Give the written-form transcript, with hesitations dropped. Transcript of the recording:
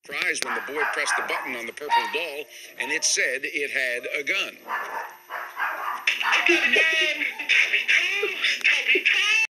Surprised when the boy pressed the button on the purple doll and it said it had a gun.